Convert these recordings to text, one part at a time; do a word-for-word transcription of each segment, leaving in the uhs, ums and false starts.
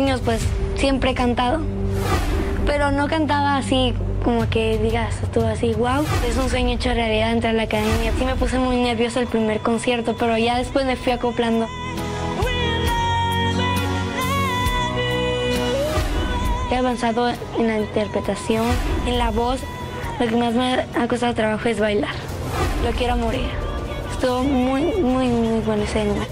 años pues siempre he cantado, pero no cantaba así como que digas, estuvo así, wow. Es un sueño hecho realidad entrar a la academia. Sí me puse muy nerviosa el primer concierto, pero ya después me fui acoplando. He avanzado en la interpretación, en la voz. Lo que más me ha costado trabajo es bailar. Lo quiero morir. Estuvo muy, muy, muy bueno ese año.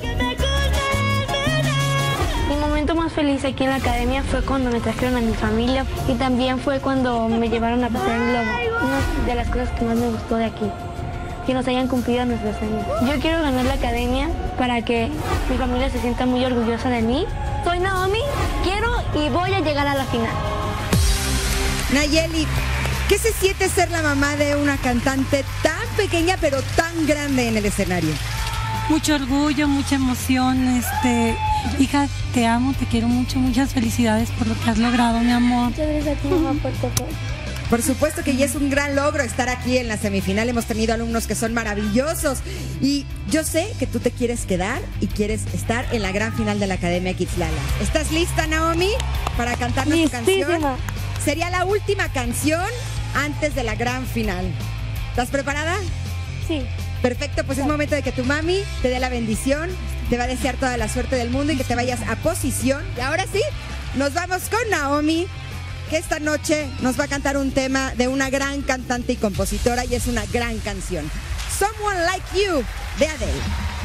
Mi momento más feliz aquí en la academia fue cuando me trajeron a mi familia y también fue cuando me llevaron a pasear en globo. Una de las cosas que más me gustó de aquí, que nos hayan cumplido nuestros sueños. Yo quiero ganar la academia para que mi familia se sienta muy orgullosa de mí. Soy Naomi, quiero y voy a llegar a la final. Nayeli, ¿qué se siente ser la mamá de una cantante tan pequeña pero tan grande en el escenario? Mucho orgullo, mucha emoción. Este, hija, te amo, te quiero mucho, muchas felicidades por lo que has logrado, mi amor. Muchas gracias a ti, mamá, por tu apoyo. Por supuesto que ya es un gran logro estar aquí en la semifinal. Hemos tenido alumnos que son maravillosos. Y yo sé que tú te quieres quedar y quieres estar en la gran final de la Academia Kids Lala. ¿Estás lista, Naomi, para cantarnos tu canción? Sería la última canción antes de la gran final. ¿Estás preparada? Sí. Perfecto, pues es momento de que tu mami te dé la bendición. Te va a desear toda la suerte del mundo y que te vayas a posición. Y ahora sí, nos vamos con Naomi, que esta noche nos va a cantar un tema de una gran cantante y compositora y es una gran canción. Someone Like You, de Adele.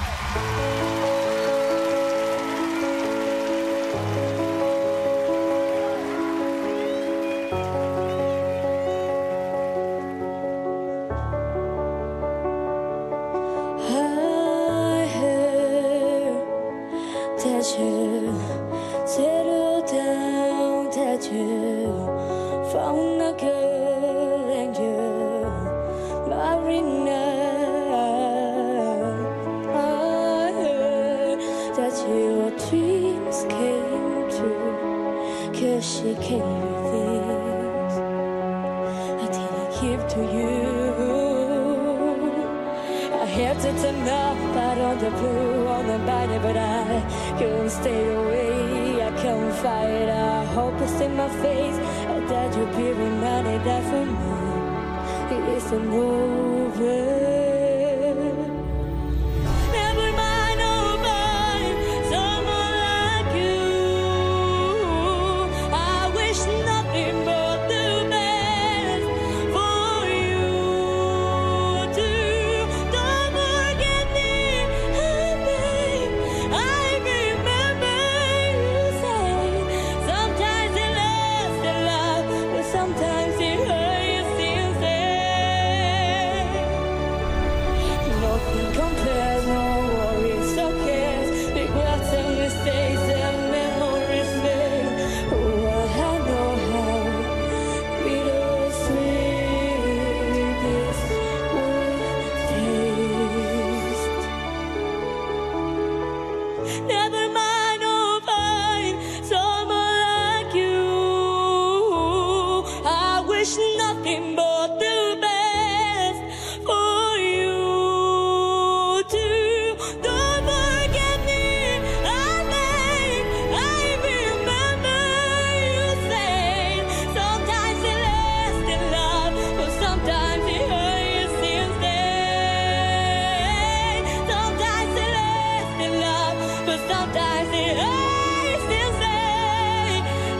Settle down, that you found a girl and you married now. I heard that your dreams came true, 'cause she came with things I didn't give to you. I had to turn up out on the blue, on the body, but I couldn't stay away. I can't fight, I hope it's in my face that you'll be reminded that for me it isn't over. Never mind, I'll find someone like you. I wish nothing but the best for you too. Don't forget me, I think I remember you saying sometimes it lasts in love, but sometimes it hurts instead. Sometimes it lasts in love, but sometimes it hurts inside.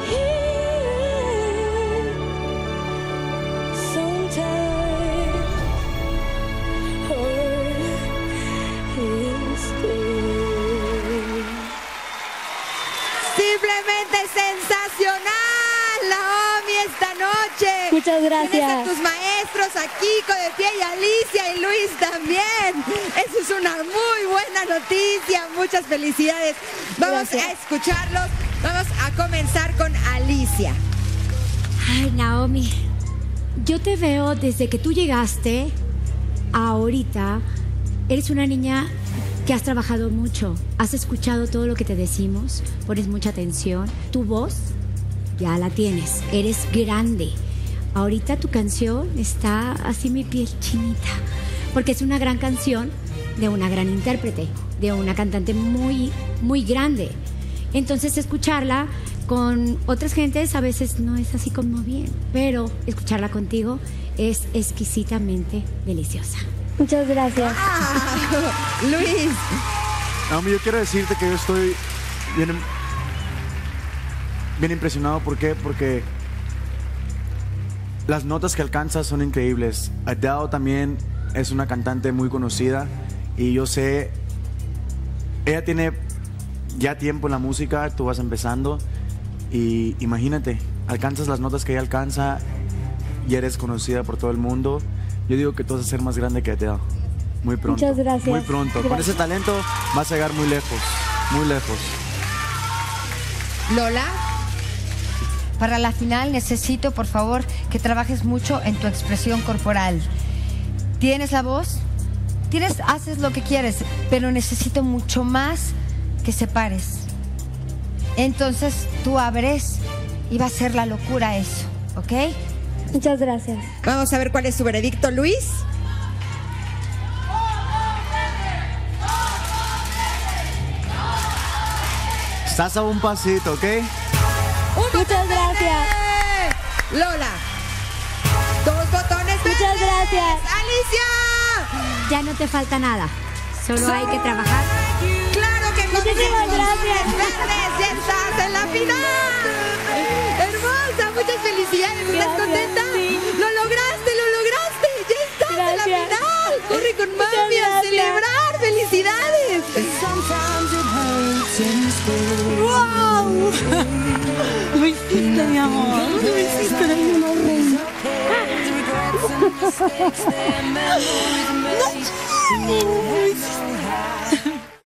Sometimes hurt instead. Simplemente sensacional, Naomi, esta noche. Muchas gracias. Tienes a tus maestros aquí, Kiko de pie y Alicia y Luis también. Eso es una muy buena noticia. Muchas felicidades. Vamos Gracias. a escucharlos. Vamos a comenzar con Alicia. Ay, Naomi, yo te veo desde que tú llegaste a ahorita. Eres una niña que has trabajado mucho. Has escuchado todo lo que te decimos. Pones mucha atención. Tu voz ya la tienes. Eres grande. Ahorita tu canción está así mi piel chinita. Porque es una gran canción de una gran intérprete, de una cantante muy, muy grande. Entonces escucharla con otras gentes a veces no es así como bien, pero escucharla contigo es exquisitamente deliciosa. Muchas gracias. Ah, Luis. Naomi, yo quiero decirte que yo estoy bien, bien impresionado. ¿Por qué? Porque las notas que alcanzas son increíbles. Adele también es una cantante muy conocida y yo sé, ella tiene ya tiempo en la música, tú vas empezando y imagínate, alcanzas las notas que ella alcanza y eres conocida por todo el mundo. Yo digo que tú vas a ser más grande que Adele. Muy pronto. Muchas gracias. Muy pronto. Gracias. Con ese talento vas a llegar muy lejos, muy lejos. Lola. Para la final necesito, por favor, que trabajes mucho en tu expresión corporal. ¿Tienes la voz? Tienes, haces lo que quieres, pero necesito mucho más que separes. Entonces tú abres y va a ser la locura eso, ¿ok? Muchas gracias. Vamos a ver cuál es su veredicto, Luis. Estás a un pasito, ¿ok? Muchas gracias. Lola. Dos botones. Muchas gracias. Alicia. Ya no te falta nada, solo hay que trabajar. Claro que con Muchísimas esos gracias. botones verdes ya estás en la final. Hermosa, muchas felicidades. ¿Estás Gracias, contenta? sí. Lo lograste, lo lograste. Ya estás en la Gracias. final. Corre con Muchas mami a gracias. celebrar. Felicidades. ¡Wow! Lo hiciste, mi amor. Lo hiciste, mi amor. No,